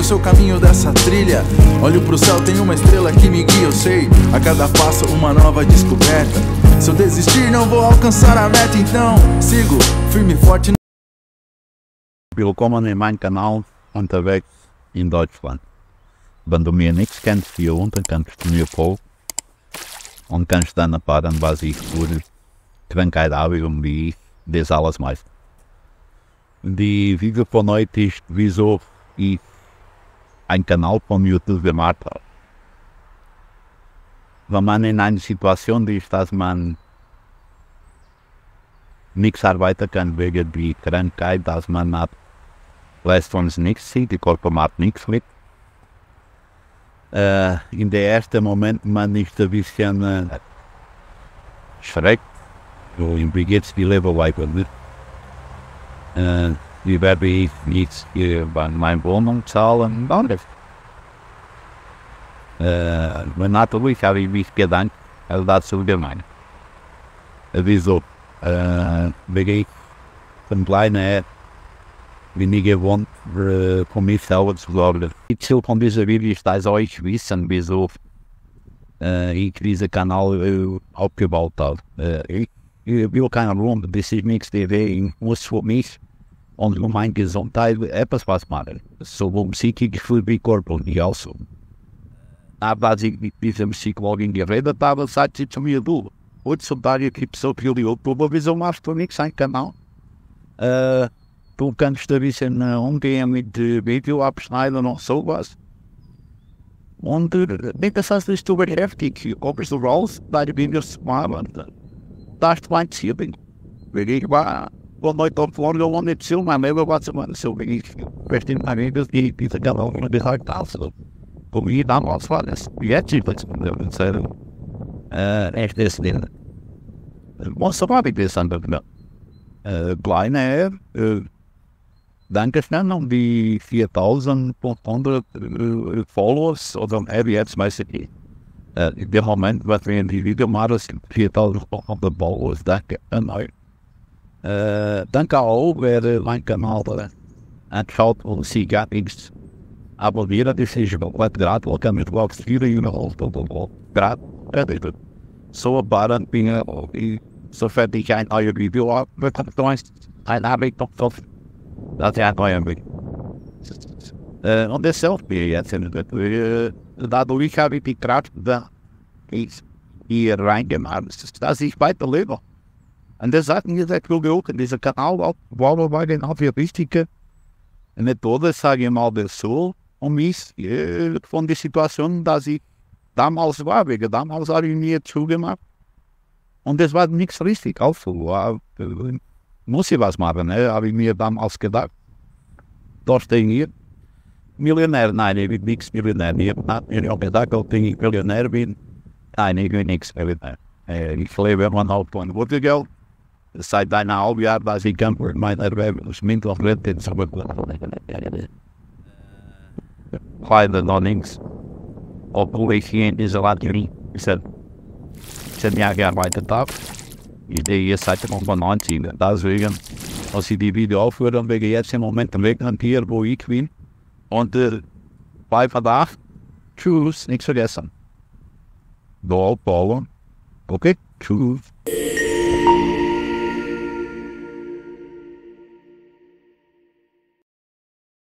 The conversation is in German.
o seu caminho dessa trilha. Olho pro céu, tem uma estrela que me guia, eu sei. A cada passo uma nova descoberta. Se eu desistir não vou alcançar a meta, então sigo firme e forte. Willkommen in meinem Kanal Unterwegs in Deutschland. Wenn du mir nichts kennst hier unten, kannst du mir folgen und kannst dann erfahren, was ich für Krankheit habe und wie ich das alles meiste. Die Video von heute ist, wieso ich einen Kanal von YouTube gemacht habe. Wenn man in einer Situation ist, dass man nichts arbeiten kann wegen der Krankheit, dass man hat, lässt uns nichts sieht, die Körper macht nichts mit. In der ersten Moment man ist ein bisschen schreckt, so, wie geht's die Leben weiter? Wie werde ich nichts hier bei meiner Wohnung zahlen? Anders. Natürlich habe ich mich gedacht, dazu gemeint. Wieso? Wenn ich von kleiner bin ich gewohnt, von mir selber zu sorgen. Die Ziel von dieser Video ist, dass euch wissen, wieso ich diesen Kanal aufgebaut habe. Ich will keinen Ruhm, das ist nichts der Weg. Ich muss für mich und für meine Gesundheit etwas was machen. Sowohl psychisch Gefühl wie körperlich auch so. Aber als ich mit dieser Psychologin geredet habe, sagt sie zu mir, du, heutzutage gibt es so viele YouTuber, wieso machst du nichts einen Kanal? Du kannst ein bisschen umgehen mit Video abschneiden und sowas. Und das heißt, bist du beschäftigt. Kommst du raus, deine Videos zu machen. Das ist mein Ziel. Wenn ich war von heute auf morgen ohne Ziel, mein Leben war zu machen. So, wenn ich bestimmt meine Videos, die diese Kanal gesagt habe. Und wie damals war das. Jetzt ist es echt das Ding. Was habe ich das an kleine Dankeschön um die 4500 Followers oder jetzt weiß ich nicht. In dem Moment, was wir in die Video machen, sind 4500 Followers. Danke an euch. Danke auch, wer mein Kanal anschaut und sie gar nichts abonniert. Das ist gerade, wo kann mit was viele gerade so bald bin ich, sofern ich ein neues Video habe, ein habe ich noch das ist ein neuer Video. Und das hilft mir jetzt. Dadurch habe ich die Kraft hier reingemacht, dass ich weiterlebe. Und das hat mir sehr viel geholfen. Dieser Kanal war genau die richtige Methode, sage ich mal so, um mich von der Situation, dass ich damals war, wegen damals habe ich mir zugemacht. Und das war nichts richtig, auch so. Muss ich was machen, habe ich mir damals gedacht. Da stehe ich hier. Millionär, nein, ich bin nichts Millionär. Ich habe mir auch gedacht, ob ich Millionär bin. Nein, ich bin nichts Millionär. Ich lebe immer noch von Wurzelgeld. Seit 1,5 Jahr, dass ich kann für mein Erwerbsmittel retten. Leider noch nichts. Obwohl ich hier in dieser Land nie 10 Jahre gearbeitet habe. Ich stehe hier seit 19. Deswegen, als ich die Video aufhöre, dann bin ich jetzt im Moment weg hier, wo ich bin. Und bei Verdacht, tschüss, nichts vergessen. Do aufbauen. Okay, tschüss.